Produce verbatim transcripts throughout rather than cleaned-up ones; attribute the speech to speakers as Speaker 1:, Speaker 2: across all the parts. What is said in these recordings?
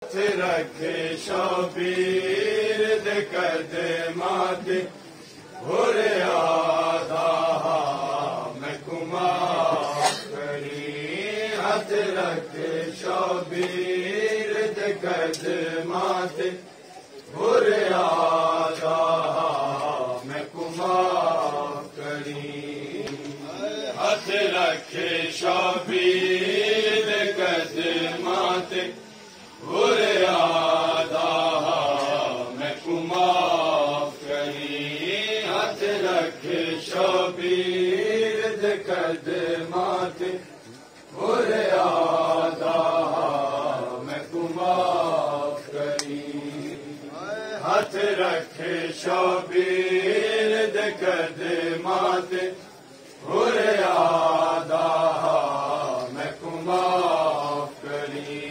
Speaker 1: हथ रखे शबीर दे कदमां ते होरे आदा मैं कुमा करी हथ रखे शबीर दे कदमां ते होरे आदा मैं कुमा करी हथ रखे शबीर दे कदमां ते होरे आदा मैं कुमा करी हथ रखे शबीर दे कदमां ते होरे आदा मैं कुमा करी हथ रखे शबीर दे कदमां ते होरे आदा मैं कुमा करी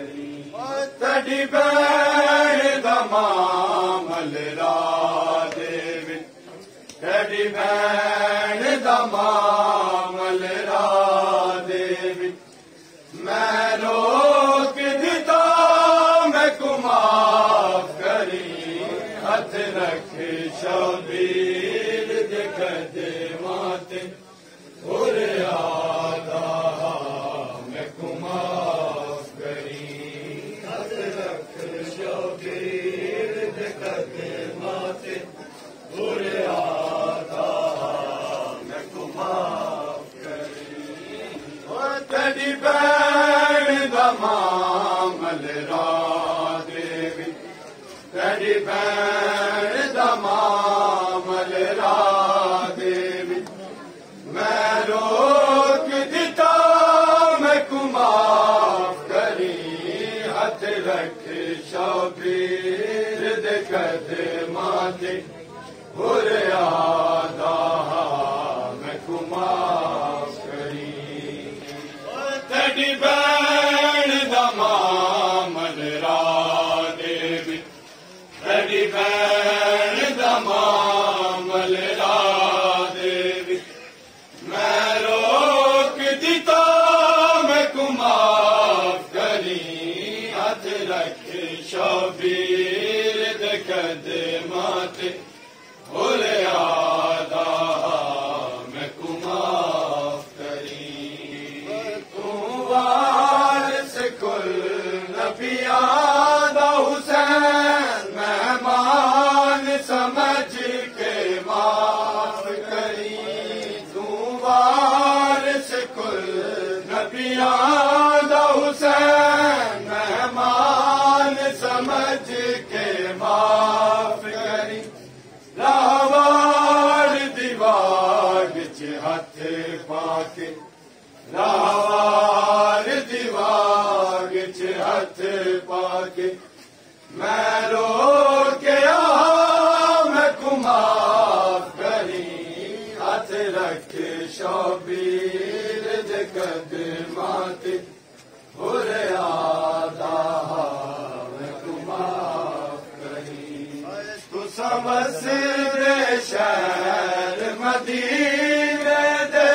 Speaker 1: तड़ी बैण दा मामल राधे विच तड़ी बैण दा मामल राधे विच मैं रोक दिता मैं कुमा करी हथ रखे शबीर दे कदमां ते होरे आदा मैं कुमा करी हथ रखे शबीर दे कदमां ते होरे आदा मैं कुमा करी तड़ी बैण दा मामल राधे विच तड़ी बैण दा मामल राधे विच मैं रोक दिता मैं कुमा करी हथ रखे शबीर दे कदमां ते होरे आदा मैं कुमा करी तड़ी बैण दा मामल राधे विच तड़ी बैण दा मामल राधे विच मैं रोक दिता मैं कुमा करी हथ रखे शबीर दे कदमां ते होरे आदा मैं कुमा करी तू वारिस कुल नबियां दा हुसैन मेहमान समझ के माफ करी तू वारिस कुल नबियां दा हुसैन मेहमान समझ के माफ करी लावार दीवार विच हथ पाके लावार दीवार विच हथ पाके मैं रोके मैं कुमा करी हथ रखे शबीर दे कदमां ते होरे आदा मैं कुमा करी तुसा वसदे शहर मदीने दे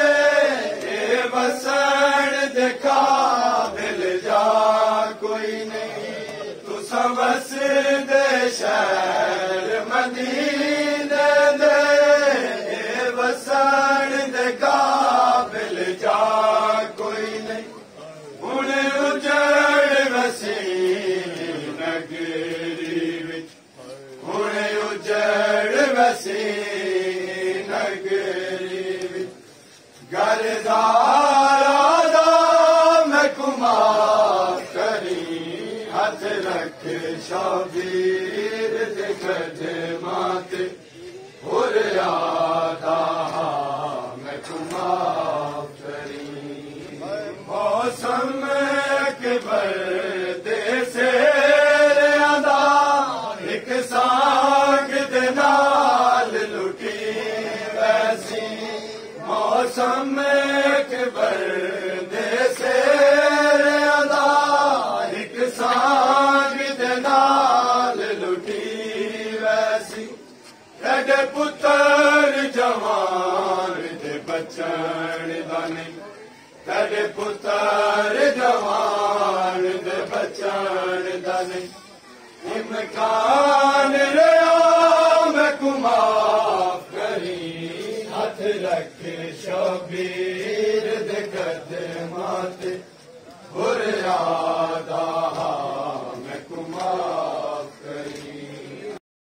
Speaker 1: वसण दे काबिल जा कोई नहीं तुसा वसदे शहर मदीने दे वसण दे काबिल जा कोई नहीं हुण उजड़ वसी नगरी विच हुण उजड़ वसी नगरी विच घरदारा दा मैं कुमा करी हथ रखे शबीर दे कदमां ते होरे आदा मैं कुमा करी मौसम के बरदे से आदा एक साग दे नाल लुटी वैसी मौसम के बरदे से आदा एक साग दे नाल लुटी वैसी तेरे पुत्र जवान दे बचन दाने तेरे पुत्र जवान दे बचन दाने इमकान रहा मैं माफ करी हथ रख शबीर दे कदमां ते बुरा